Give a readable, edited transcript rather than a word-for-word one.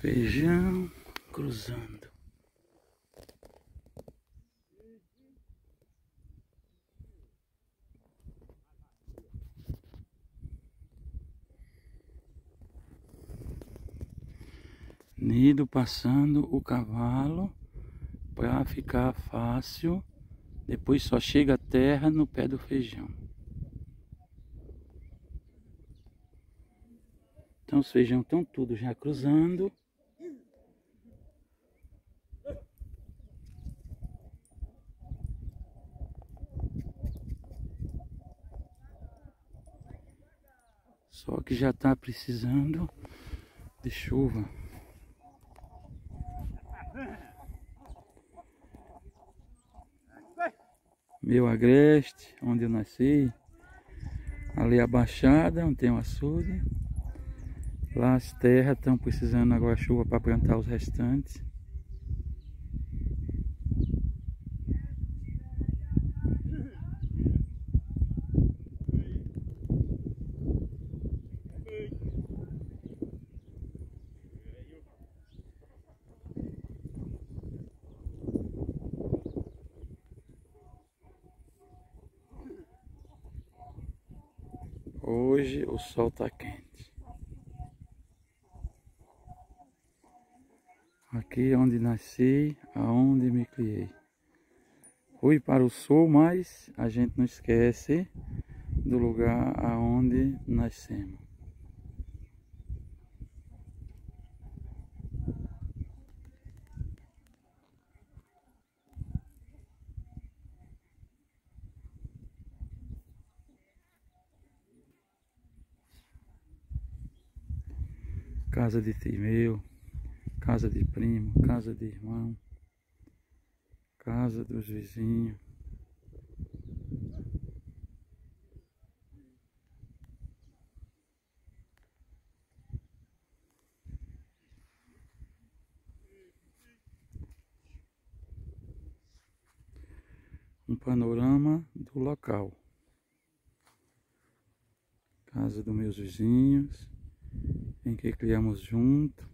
Feijão cruzando. Nido passando o cavalo para ficar fácil. Depois só chega a terra no pé do feijão. Então os feijão estão tudo já cruzando. Só que já está precisando de chuva. Meu agreste, onde eu nasci. Ali a baixada, onde tem um açude. Lá as terras estão precisando agora de chuva para plantar os restantes. Hoje o sol está quente. Aqui é onde nasci, aonde me criei. Fui para o sul, mas a gente não esquece do lugar aonde nascemos. Casa de tio meu, casa de primo, casa de irmão, casa dos vizinhos. Um panorama do local. Casa dos meus vizinhos, em que criamos junto.